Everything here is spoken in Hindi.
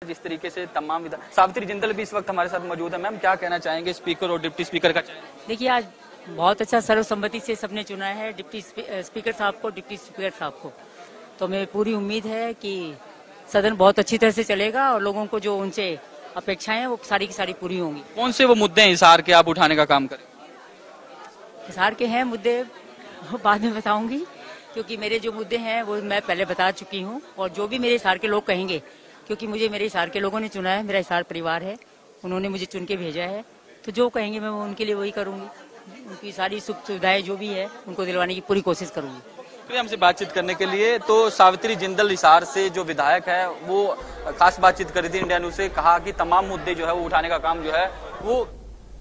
जिस तरीके से तमाम सावित्री जिंदल भी इस वक्त हमारे साथ मौजूद है। मैम, क्या कहना चाहेंगे स्पीकर और डिप्टी स्पीकर का चयन? देखिए, आज बहुत अच्छा सर्वसम्मति से सबने चुना है डिप्टी स्पीकर साहब को, डिप्टी स्पीकर साहब को। तो हमें पूरी उम्मीद है कि सदन बहुत अच्छी तरह से चलेगा और लोगों को जो उनसे अपेक्षाएं हैं वो सारी की सारी पूरी होंगी। कौन से वो मुद्दे हैं हिसार के आप उठाने का काम करें? हिसार के हैं मुद्दे, वो बाद में बताऊंगी, क्योंकि मेरे जो मुद्दे हैं वो मैं पहले बता चुकी हूँ। और जो भी मेरे हिसार के लोग कहेंगे, क्योंकि मुझे मेरे हिसार के लोगों ने चुना है, मेरा हिसार परिवार है, उन्होंने मुझे चुन के भेजा है, तो जो कहेंगे मैं उनके लिए वही करूंगी। उनकी सारी सुख सुविधाएं जो भी है उनको दिलवाने की पूरी कोशिश करूंगी। फिर हमसे बातचीत करने के लिए तो सावित्री जिंदल हिसार से जो विधायक है वो खास बातचीत करी थी इंडिया न्यूज से, कहा कि तमाम मुद्दे जो है वो उठाने का काम जो है वो